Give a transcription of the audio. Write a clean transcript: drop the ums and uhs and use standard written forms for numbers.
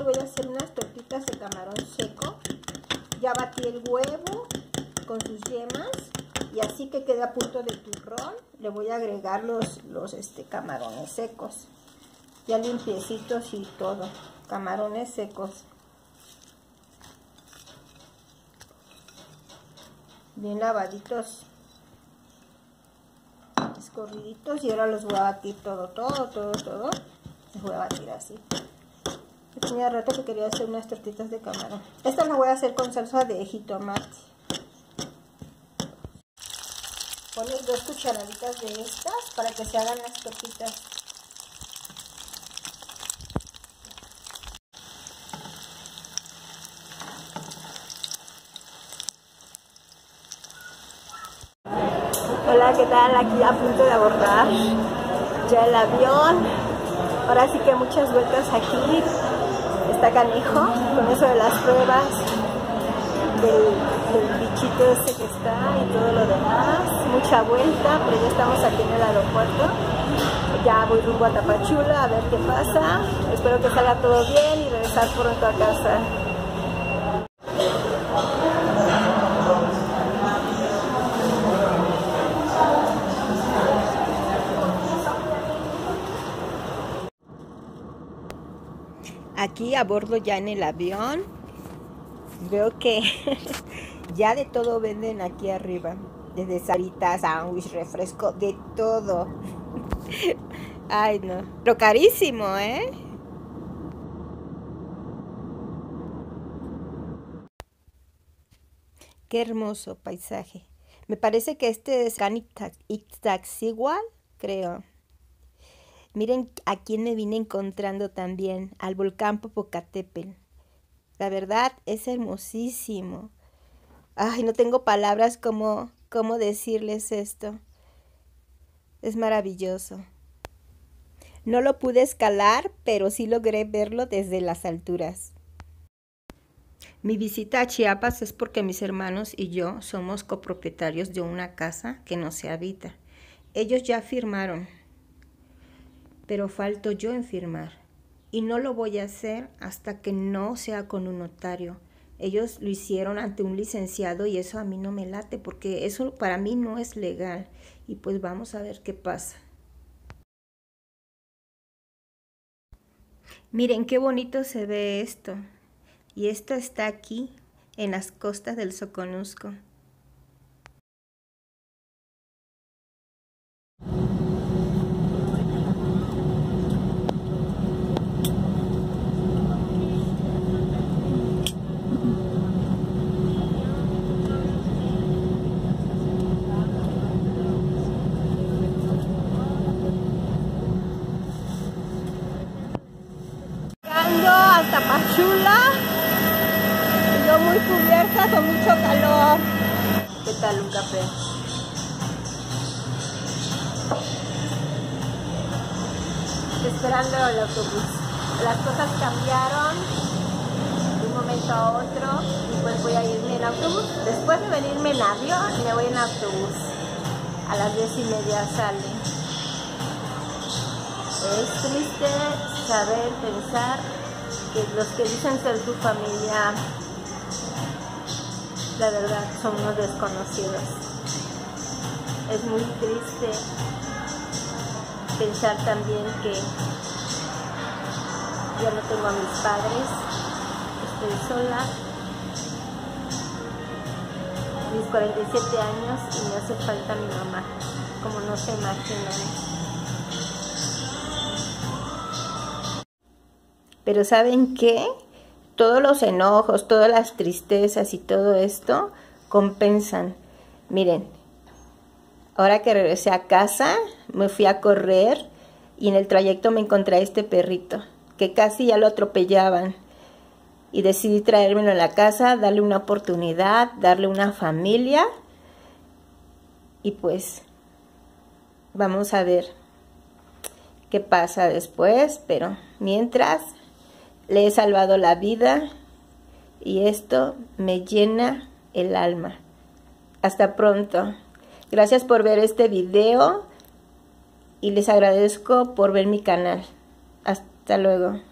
amigos, voy a hacer unas tortitas de camarón seco. Ya batí el huevo con sus yemas y así que quede a punto de turrón, le voy a agregar los camarones secos. Ya limpiecitos y todo, camarones secos. Bien lavaditos, escorriditos, y ahora los voy a batir todo. Los voy a batir así. Tenía rato que quería hacer unas tortitas de camarón. Esta la voy a hacer con salsa de jitomate. Pones 2 cucharaditas de estas para que se hagan las tortitas. Hola, ¿qué tal? Aquí a punto de abordar ya el avión. Ahora sí que muchas vueltas aquí. Está canijo con eso de las pruebas del bichito este que está y todo lo demás. Mucha vuelta, pero ya estamos aquí en el aeropuerto. Ya voy rumbo a Tapachula a ver qué pasa. Espero que salga todo bien y regresar pronto a casa. Aquí a bordo ya en el avión, veo que ya de todo venden aquí arriba, desde salitas, sándwich, refresco, de todo. Ay no, pero carísimo, ¿eh? Qué hermoso paisaje. Me parece que este es Iztaccíhuatl, creo. Miren a quién me vine encontrando también, al volcán Popocatépetl. La verdad es hermosísimo. Ay, no tengo palabras cómo decirles esto. Es maravilloso. No lo pude escalar, pero sí logré verlo desde las alturas. Mi visita a Chiapas es porque mis hermanos y yo somos copropietarios de una casa que no se habita. Ellos ya firmaron, pero falto yo en firmar. Y no lo voy a hacer hasta que no sea con un notario. Ellos lo hicieron ante un licenciado y eso a mí no me late porque eso para mí no es legal. Y pues vamos a ver qué pasa. Miren qué bonito se ve esto. Y esto está aquí en las costas del Soconusco. Hasta Tapachula, yo muy cubierta con mucho calor. ¿Qué tal un café? Esperando el autobús. Las cosas cambiaron de un momento a otro y pues voy a irme en autobús. Después de venirme en avión, me voy en autobús. A las 10:30 sale. Es triste saber, pensar que los que dicen ser tu familia, la verdad, son unos desconocidos. Es muy triste pensar también que ya no tengo a mis padres, estoy sola, mis 47 años y me hace falta mi mamá, como no se imaginan. Pero ¿saben qué? Todos los enojos, todas las tristezas y todo esto compensan. Miren, ahora que regresé a casa, me fui a correr y en el trayecto me encontré a este perrito, que casi ya lo atropellaban. Y decidí traérmelo a la casa, darle una oportunidad, darle una familia. Y pues, vamos a ver qué pasa después, pero mientras le he salvado la vida y esto me llena el alma. Hasta pronto. Gracias por ver este video y les agradezco por ver mi canal. Hasta luego.